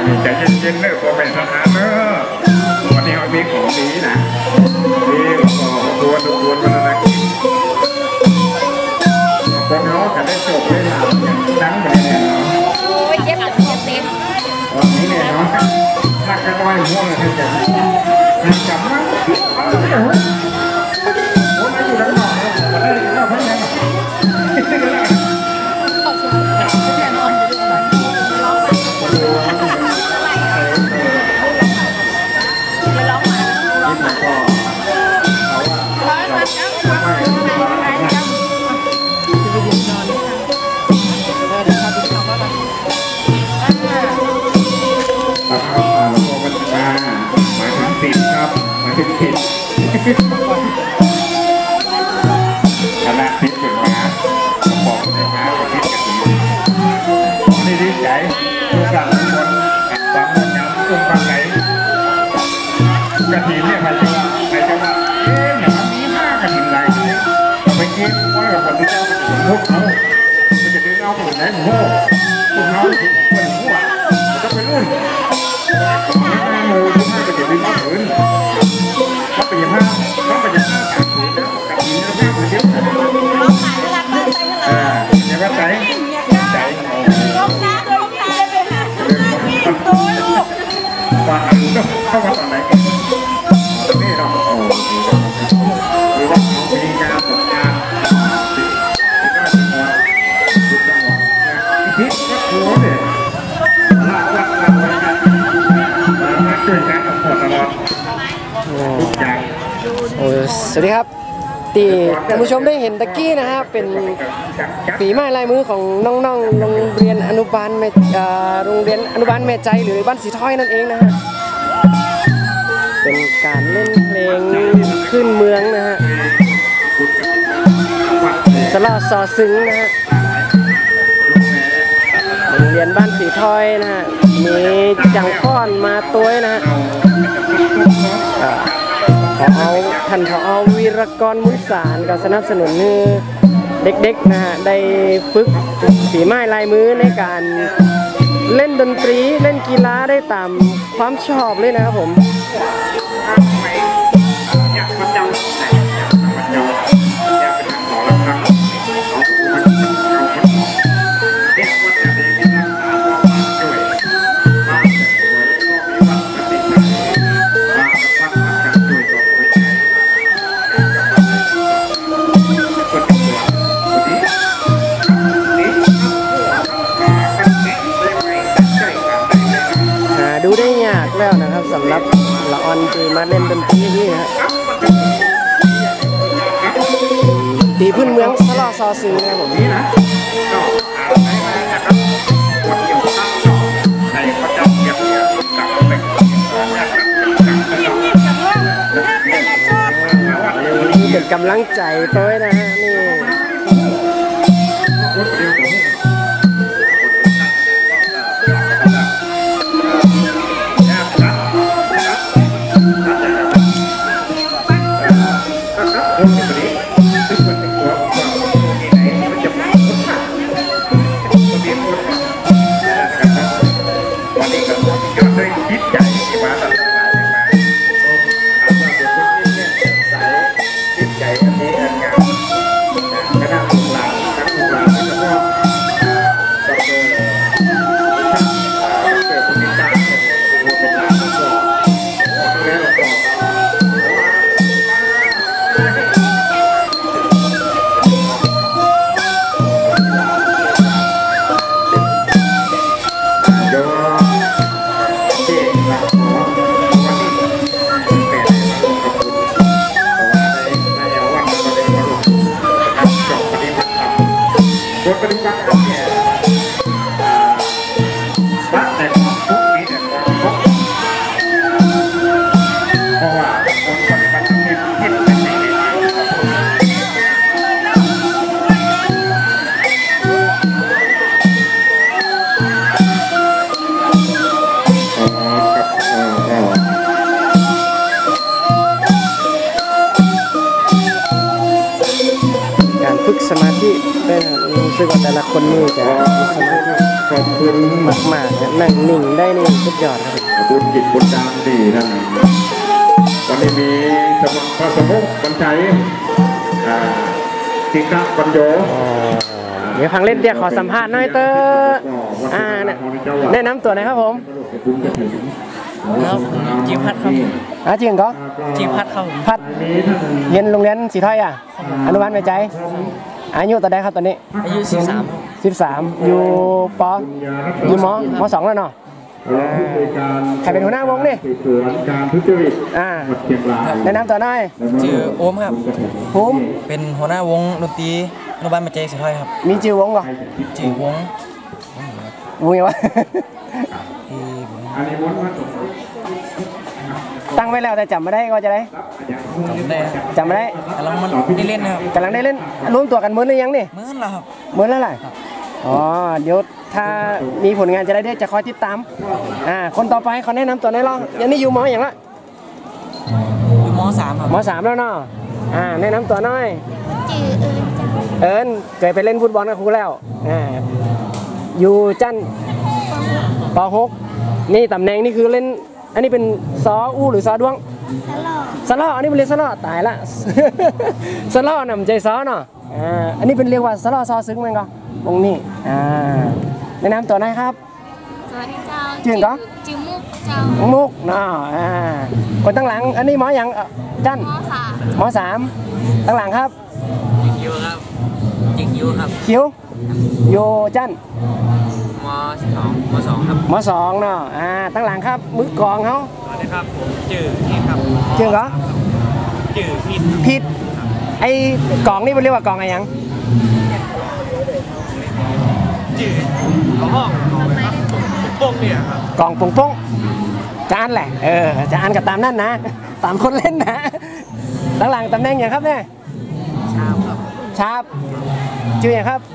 นี่ใจเย็นๆเนอะพอเป็นทหารเนอะวันนี้เขามีของดีนะดีตัววันนั้นคนเขาจะได้จบได้หลับดังไปเนี่ยเนาะโอ้ยเจ็บเต็มวันนี้เนี่ยเนาะนักกระต่ายม่วงเลยจะจับมั้งโอ้ยอยู่ด้านนอกเนี่ยวันนี้เราเพิ่งยังคณะทิศถึงมาบอกเลยนะว่าทิศกระถิ่นนี่ดีใจทุกการทุกคนความมุ่งมั่นตุ้มฟังไหนกระถิ่นเนี่ยใครจะว่าอย่างนี้5กระถิ่นไรไปกินว่ากับคนที่เจ้าพวกเขามันจะดึงเอาคนไหนโง่พวกเขาเป็นคนหัวมันจะไปรุ่นโง่ทุก5ก็จะดึงเอาผืนเขาไปอย่าง5เขาไปอย่าง5กับผืนแล้วกับผืนแล้วไม่ผืนเดียวเนี่ยก็ใจว่าเข้ามาตอนไหนกันนี่เราโอ้หรือว่าเขามีการตกงานที่ก็คือเนี่ยลาวัดลาวัดกันมาช่วยกันกับพอตลอดทุกอย่างโอ้สวัสดีครับที่ท่านผู้ชมได้เห็นตะกี้นะฮะเป็นฝีไม้ลายมือของน้องๆโรงเรียนอนุบาลแม่ใจหรือบ้านสีถ้อยนั่นเองนะฮะเป็นการเล่นเพลงขึ้นเมืองนะฮะสลอซอซึ้งนะฮะโรงเรียนบ้านสีถ้อยนะฮะมีจังก้อนมาตัวนะฮะท่านผอ.วีรกรมุนสารก็สนับสนุนให้เด็กๆนะฮะได้ฝึกฝีไม้ลายมือในการเล่นดนตรีเล่นกีฬาได้ตามความชอบเลยนะครับผมดูได้ยากแล้วนะครับสำหรับละออนที่มาเล่นดนตรีนี่นะตีพื้นเมืองสลอซอซึ้งนะครับผมนี่นะเป็นกำลังใจตัวนะฮะนี่ฝึกสมาธิด้วยนะรู้สึกว่าแต่ละคนนี่จะมีสมาธิขอบคุณมากๆนะนั่งนิ่งได้นี่สุดยอดครับบุญจิตบุญดามดีท่านวันนี้มีพระสมุขบรรชัยติกะปัญโยเดี๋ยวพังเล่นเดี๋ยวขอสัมภาษณ์หน่อยเตอร์แนะนำตัวหน่อยครับผมครับจิมพัดครับจริงก็จิมพัดครับพัดเรียนโรงเรียนสีถ้อยอนุบาลแม่ใจอายุตอนใดครับตอนนี้อายุ13 อยู่ปอยู่ม2แล้วเนาะใครเป็นหัวหน้าวงนี่การทุจริตแนะนำตัวหน่อยชื่อโอมครับภูมิเป็นหัวหน้าวงดนตรีอนุบาลมาเจสิถ้อยครับมีชื่อวงก่อชื่อวงวงไงวะที่อันนี้ม้วนมาตั้งไว้แล้วแต่จำไม่ได้ก็จะได้จำได้จำไม่ได้กำลังมันได้เล่นนะครับกำลังได้เล่นรวมตัวกันเหมือนหรือยังนี่เหมื่อนแล้วครับเหมือนแล้วแหละอ๋อเดี๋ยวถ้ามีผลงานจะได้จะคอยติดตามคนต่อไปเขาแนะนำตัวหน่อยลองยังนี่อยู่มอย่างละอยู่ม3ครับม3แล้วเนาะแนะนำตัวหน่อยจือเอิญจ้ะเคยไปเล่นฟุตบอลกับครูแล้วอยู่จันป .6 นี่ตำแหน่งนี่คือเล่นอันนี้เป็นซออู้หรือซอด้วงสลอสลออันนี้เป็นเรียกสลอตายละ สลอนำใจซอเนาะอันนี้เป็นเรียกว่าสลอซอซึ้งมั้งก็วงนี้แนะนำตัวหน่อยครับสวัสดีเจ้าจื่อก็จือมุกเจ้ามุกเนาะคนตั้งหลังอันนี้หมออย่างจันม.3 ม.3 ตั้งหลังครับจิกยูครับจิกยูครับคิวโยจันม2ครับม.2 เนาะตั้งหลังครับมือกองเขาสวัสดีครับผมชื่อพีทครับเชื่อเหรอชื่อพีทผิดไอ้กองนี่มันเรียกว่ากองอะไรยังชื่อเอาห้องปงเนี่ยครับกองปงปงจานแหละจะอ่านกับตามนั่นนะตามคนเล่นนะตั้งหลังตำแหน่งอย่างครับเนี่ยชาครับชาบชื่ออย่างครับ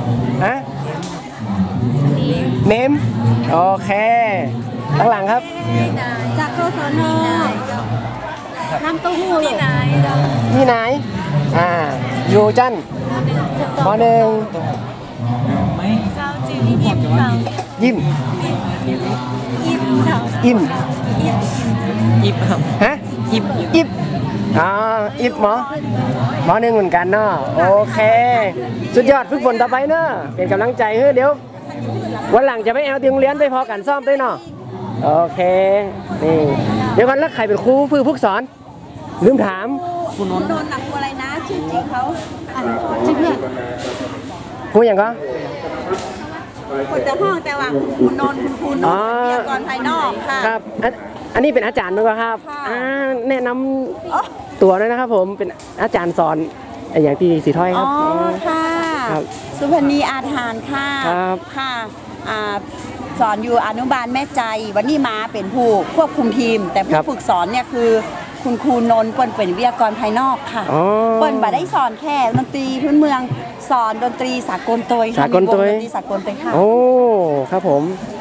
เนมโอเคตั้งหลังครับจากโคโซโนน้ำเต้าหู้นี่นายนี่นายอยู่จันม.1 ไม่เจ้าจือยิบเจ้ายิ้มยิบเจ้าอิ่มอิบครับฮะอิบอิบอิบหมอ1เหมือนกันเนาะโอเคสุดยอดฝึกฝนต่อไปเนาะเป็นกำลังใจเฮ้ยเดี๋ยววันหลังจะไปแอลที่โรงเรียนไปพอกันซ่อมด้วยเนาะโอเคนี่เดี๋ยวกันแล้วใครเป็นครูฝึกสอนลืมถามโดนหนักอะไรนะชื่อจริงเขาชื่อเพื่อนครูอย่างก็คนแต่ห้องแต่ว่าคุณนนท์คุณครูนนท์วิทยากรภายนอกค่ะครับอันนี้เป็นอาจารย์ด้วยครับค่ะแนะนำตัวด้วยนะครับผมเป็นอาจารย์สอนอย่างที่สีถ้อยคอ๋รัอบ ค่ะครับสุพรรณีอาทานค่ะครับค่ะสอนอยู่อนุบาลแม่ใจวันนี้มาเป็นผู้ควบคุมทีม แต่ผู้ฝึกสอนเนี่ยคือคุณครูนนท์เปิ้นเป็นวิทยากรภายนอกค่ะอ๋อเปิ้นบ่ได้สอนแค่ดนตรีพื้นเมืองสอนดนตรีสากลตัวสากลตัวมีวงดนตรีสากลตัวค่ะโอ้ครับผม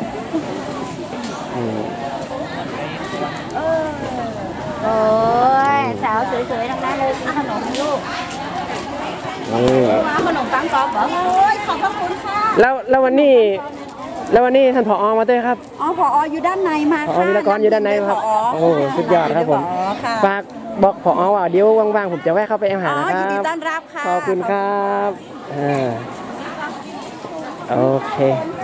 โอ้ยสาวสวยๆทั้งนั้นเลยกินขนมลูกขนมปังกรอบเหรอโอ้ยขอบพระคุณค่ะแล้ววันนี้ท่านผอมาด้วยครับอ๋อผออยู่ด้านในมาผอค่ะวิรกรอยู่ด้านในครับผโอ้สุดยอดครับผมผอค่ะฝากบอกผอว่าเดี๋ยวว่างๆผมจะแวะเข้าไปหาอ๋อนะคยินดีรับต้อนรับค่ะขอบคุณครับโอเค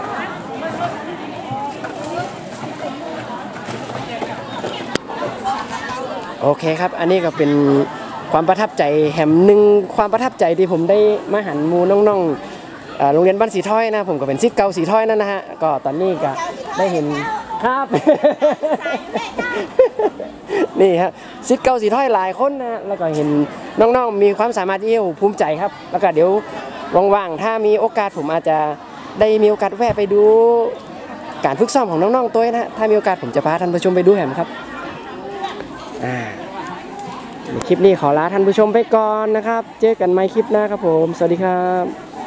โอเคครับอันนี้ก็เป็นความประทับใจแหมหนึ่งความประทับใจที่ผมได้มาหันมูน้องๆโรงเรียนบ้านสีถ้อยนะผมก็เป็นศิษย์เก่าสีถ้อยนั่นนะฮะก็ตอนนี้ก็ได้เห็นครับ นี่ฮะศิษย์เก่าสีถ้อยหลายคนนะแล้วก็เห็นน้องๆมีความสามารถที่ภูมิใจครับแล้วก็เดี๋ยวว่างๆถ้ามีโอกาสผมอาจจะได้มีโอกาสแวะไปดูการฝึกซ้อมของน้องๆตัวนะถ้ามีโอกาสผมจะพาท่านผู้ชมไปดูแหมครับคลิปนี้ขอลาท่านผู้ชมไปก่อนนะครับเจอกันใหม่คลิปหน้าครับผมสวัสดีครับ